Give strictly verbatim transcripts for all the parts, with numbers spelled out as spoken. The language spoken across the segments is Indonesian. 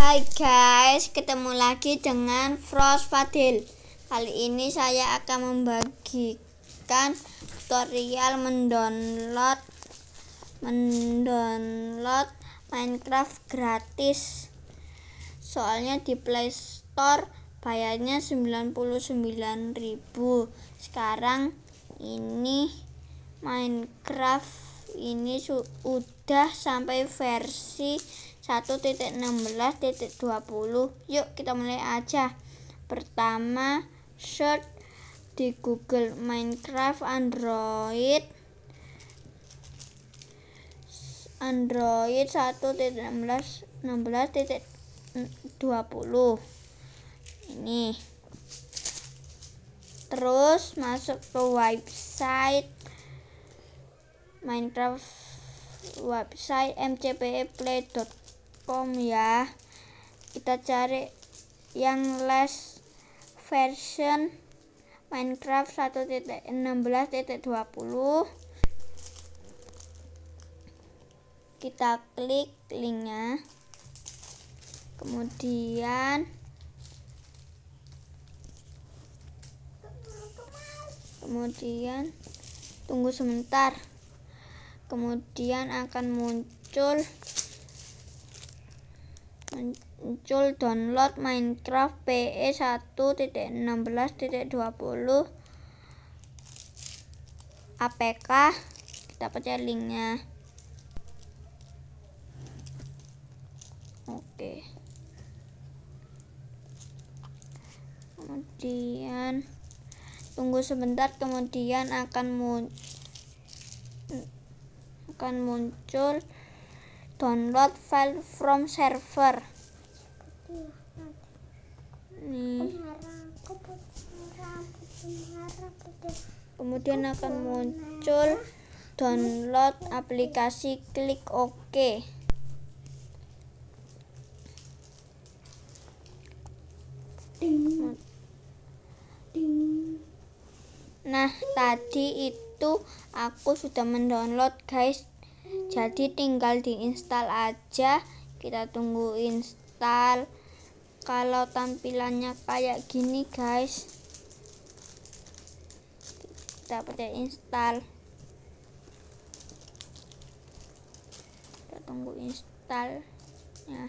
Hai guys, ketemu lagi dengan Frost Fadil. Kali ini saya akan membagikan tutorial mendownload mendownload Minecraft gratis. Soalnya di Play Store bayarnya sembilan puluh sembilan ribu. Sekarang ini Minecraft ini sudah sampai versi satu titik enam belas titik dua puluh. Yuk kita mulai aja. Pertama, search di Google Minecraft Android Android satu titik enam belas titik dua puluh. Ini. Terus masuk ke website Minecraft website m c p e play dot com ya. Kita cari yang last version Minecraft satu titik enam belas titik dua puluh. Kita klik linknya, kemudian kemudian tunggu sebentar, kemudian akan muncul muncul download Minecraft P E satu titik enam belas titik dua puluh A P K. Kita baca linknya. Oke, kemudian tunggu sebentar, kemudian akan muncul akan muncul download file from server. Nih. Kemudian akan muncul download aplikasi, klik OK. Nah, tadi itu aku sudah mendownload guys, jadi tinggal diinstal aja. Kita tunggu install. Kalau tampilannya kayak gini guys, kita pakai install. Kita tunggu installnya.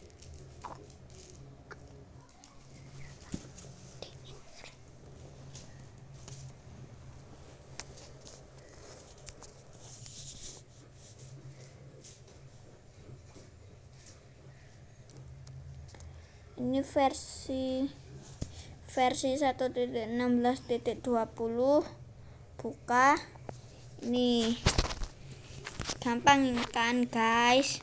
Ini versi versi satu titik enam belas titik dua puluh. Buka. Nih. Gampang kan guys?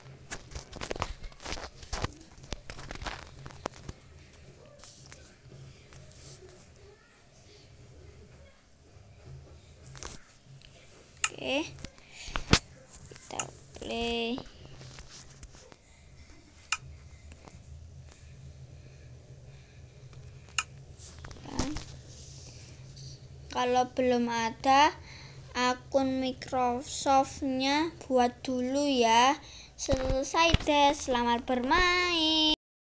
Oke. Kita play. Kalau belum ada akun Microsoft-nya, buat dulu ya. Selesai deh, selamat bermain.